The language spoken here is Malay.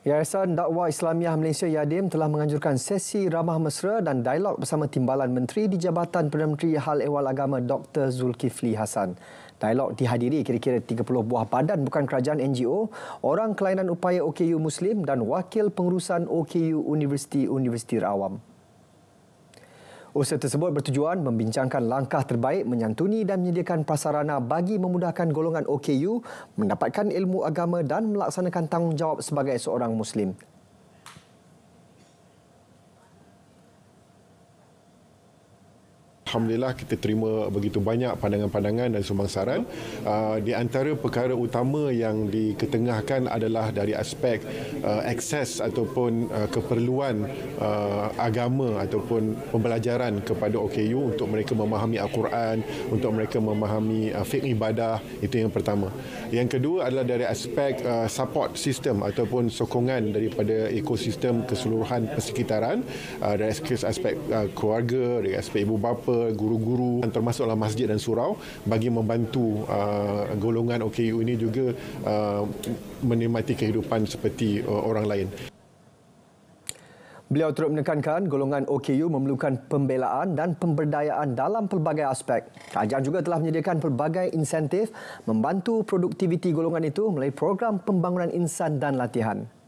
Yayasan Dakwah Islamiah Malaysia Yadim telah menganjurkan sesi ramah mesra dan dialog bersama Timbalan Menteri di Jabatan Perdana Menteri Hal Ehwal Agama Dr. Zulkifli Hassan. Dialog dihadiri kira-kira 30 buah badan bukan kerajaan NGO, orang kelainan upaya OKU Muslim dan wakil pengurusan OKU Universiti Awam. Usaha tersebut bertujuan membincangkan langkah terbaik menyantuni dan menyediakan prasarana bagi memudahkan golongan OKU mendapatkan ilmu agama dan melaksanakan tanggungjawab sebagai seorang Muslim. Alhamdulillah kita terima begitu banyak pandangan-pandangan dan sumbangan. Di antara perkara utama yang diketengahkan adalah dari aspek akses ataupun keperluan agama ataupun pembelajaran kepada OKU untuk mereka memahami Al-Quran, untuk mereka memahami fiqh ibadah, itu yang pertama. Yang kedua adalah dari aspek support system ataupun sokongan daripada ekosistem keseluruhan persekitaran, dari aspek keluarga, dari aspek ibu bapa, guru-guru, termasuklah masjid dan surau bagi membantu golongan OKU ini juga menikmati kehidupan seperti orang lain. Beliau turut menekankan golongan OKU memerlukan pembelaan dan pemberdayaan dalam pelbagai aspek. Kerajaan juga telah menyediakan pelbagai insentif membantu produktiviti golongan itu melalui program pembangunan insan dan latihan.